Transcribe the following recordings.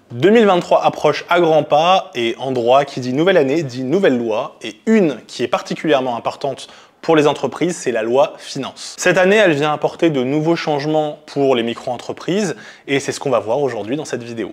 2023 approche à grands pas et en droit, qui dit nouvelle année, dit nouvelle loi, et une qui est particulièrement importante pour les entreprises, c'est la loi finance. Cette année, elle vient apporter de nouveaux changements pour les micro-entreprises et c'est ce qu'on va voir aujourd'hui dans cette vidéo.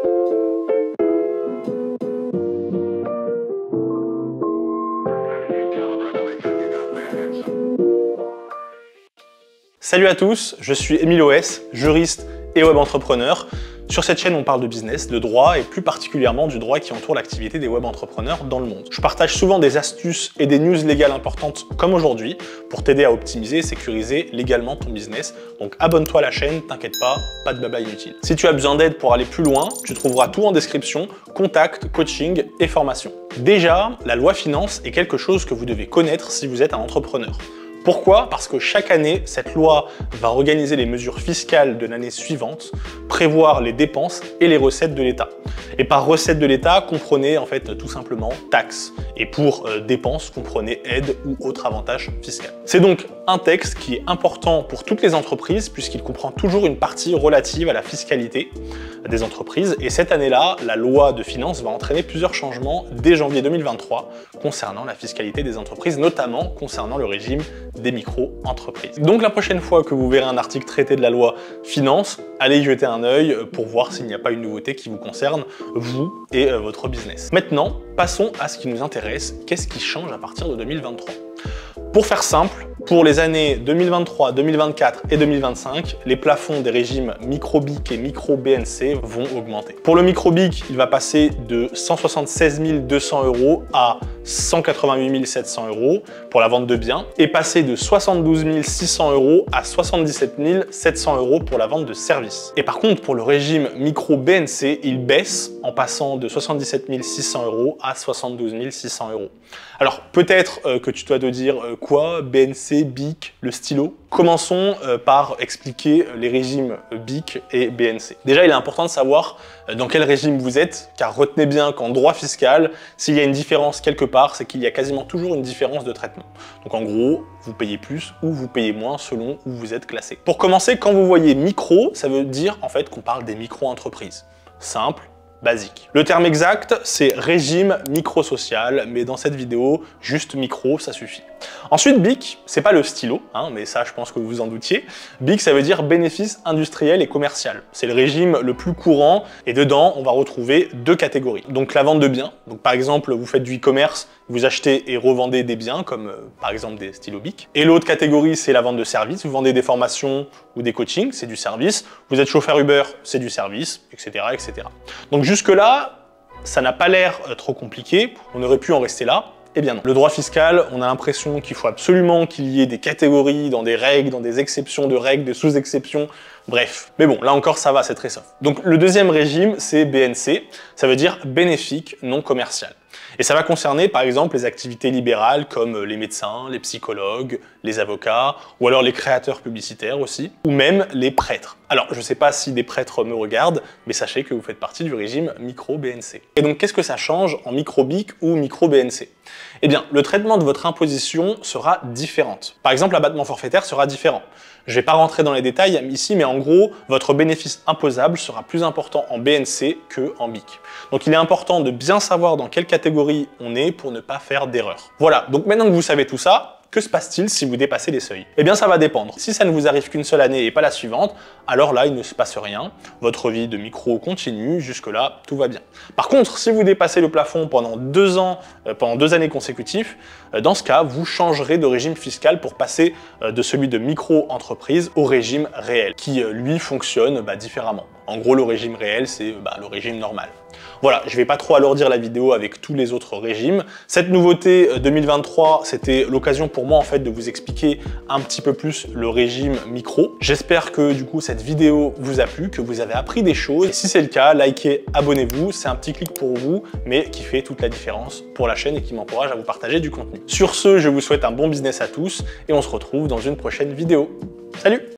Salut à tous, je suis Émile Oès, juriste et web entrepreneur. Sur cette chaîne, on parle de business, de droit et plus particulièrement du droit qui entoure l'activité des web entrepreneurs dans le monde. Je partage souvent des astuces et des news légales importantes comme aujourd'hui pour t'aider à optimiser et sécuriser légalement ton business. Donc abonne-toi à la chaîne, t'inquiète pas de blabla inutile. Si tu as besoin d'aide pour aller plus loin, tu trouveras tout en description, contact, coaching et formation. Déjà, la loi finance est quelque chose que vous devez connaître si vous êtes un entrepreneur. Pourquoi? Parce que chaque année, cette loi va organiser les mesures fiscales de l'année suivante, prévoir les dépenses et les recettes de l'État. Et par recettes de l'État, comprenez en fait tout simplement taxes. Et pour dépenses, comprenez aide ou autre avantage fiscal. C'est donc un texte qui est important pour toutes les entreprises puisqu'il comprend toujours une partie relative à la fiscalité des entreprises. Et cette année-là, la loi de finances va entraîner plusieurs changements dès janvier 2023 concernant la fiscalité des entreprises, notamment concernant le régime des micro-entreprises. Donc la prochaine fois que vous verrez un article traité de la loi finance, allez y jeter un œil pour voir s'il n'y a pas une nouveauté qui vous concerne, vous et votre business. Maintenant, passons à ce qui nous intéresse. Qu'est-ce qui change à partir de 2023? Pour faire simple, pour les années 2023, 2024 et 2025, les plafonds des régimes micro-BIC et micro-BNC vont augmenter. Pour le micro-BIC, il va passer de 176 200 € à 188 700 € pour la vente de biens et passer de 72 600 € à 77 700 € pour la vente de services. Et par contre, pour le régime micro-BNC, il baisse en passant de 77 600 € à 72 600 €. Alors peut-être que tu dois te dire quoi, BNC, BIC, le stylo? Commençons par expliquer les régimes BIC et BNC. Déjà, il est important de savoir dans quel régime vous êtes, car retenez bien qu'en droit fiscal, s'il y a une différence quelque part, c'est qu'il y a quasiment toujours une différence de traitement. Donc en gros, vous payez plus ou vous payez moins selon où vous êtes classé. Pour commencer, quand vous voyez micro, ça veut dire en fait qu'on parle des micro-entreprises. Simple, basique. Le terme exact, c'est régime micro-social, mais dans cette vidéo, juste micro, ça suffit. Ensuite, BIC, c'est pas le stylo, mais ça, je pense que vous vous en doutiez. BIC, ça veut dire bénéfice industriel et commercial. C'est le régime le plus courant, et dedans, on va retrouver deux catégories. Donc la vente de biens, donc par exemple, vous faites du e-commerce, vous achetez et revendez des biens, comme par exemple des stylos BIC. Et l'autre catégorie, c'est la vente de services. Vous vendez des formations ou des coachings, c'est du service. Vous êtes chauffeur Uber, c'est du service, etc., etc. Donc jusque-là, ça n'a pas l'air trop compliqué. On aurait pu en rester là. Eh bien non. Le droit fiscal, on a l'impression qu'il faut absolument qu'il y ait des catégories dans des règles, dans des exceptions de règles, des sous-exceptions, bref. Mais bon, là encore, ça va, c'est très soft. Donc le deuxième régime, c'est BNC, ça veut dire bénéfique non commercial. Et ça va concerner par exemple les activités libérales comme les médecins, les psychologues, les avocats, ou alors les créateurs publicitaires aussi, ou même les prêtres. Alors je ne sais pas si des prêtres me regardent, mais sachez que vous faites partie du régime micro-BNC. Et donc qu'est-ce que ça change en micro-BIC ou micro-BNC? Eh bien, le traitement de votre imposition sera différent. Par exemple, l'abattement forfaitaire sera différent. Je ne vais pas rentrer dans les détails ici, mais en gros, votre bénéfice imposable sera plus important en BNC qu'en BIC. Donc il est important de bien savoir dans quelle catégorie on est pour ne pas faire d'erreur. Voilà, donc maintenant que vous savez tout ça, que se passe-t-il si vous dépassez les seuils? Eh bien, ça va dépendre. Si ça ne vous arrive qu'une seule année et pas la suivante, alors là, il ne se passe rien. Votre vie de micro continue, jusque-là, tout va bien. Par contre, si vous dépassez le plafond pendant 2 ans, pendant 2 années consécutives, dans ce cas, vous changerez de régime fiscal pour passer de celui de micro-entreprise au régime réel, qui, lui, fonctionne différemment. En gros, le régime réel, c'est le régime normal. Voilà, je ne vais pas trop alourdir la vidéo avec tous les autres régimes. Cette nouveauté 2023, c'était l'occasion pour moi en fait de vous expliquer un petit peu plus le régime micro. J'espère que du coup cette vidéo vous a plu, que vous avez appris des choses. Et si c'est le cas, likez, abonnez-vous, c'est un petit clic pour vous, mais qui fait toute la différence pour la chaîne et qui m'encourage à vous partager du contenu. Sur ce, je vous souhaite un bon business à tous et on se retrouve dans une prochaine vidéo. Salut!